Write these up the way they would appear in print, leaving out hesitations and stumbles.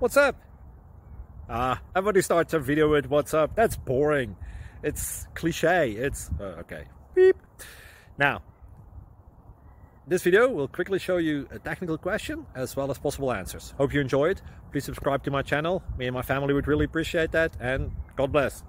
What's up? Everybody starts a video with what's up. That's boring. It's cliche. It's okay. Beep. Now, this video will quickly show you a technical question as well as possible answers. Hope you enjoy it. Please subscribe to my channel. Me and my family would really appreciate that, and God bless.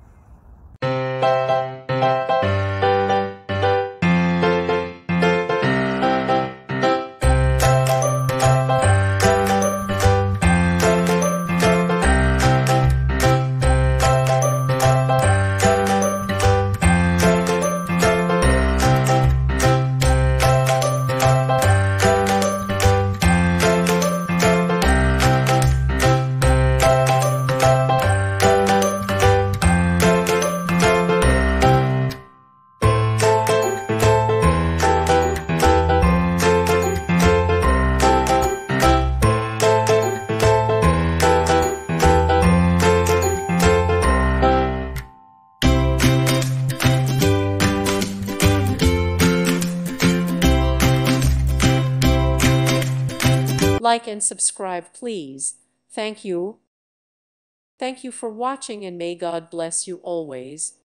Like and subscribe, please. Thank you. Thank you for watching, and may God bless you always.